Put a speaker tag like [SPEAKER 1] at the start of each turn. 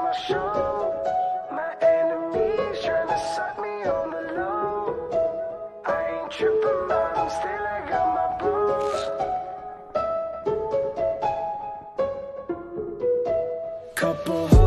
[SPEAKER 1] my show. My enemies trying to suck me on the low. I ain't tripping, but I'm still I got my bros. Couple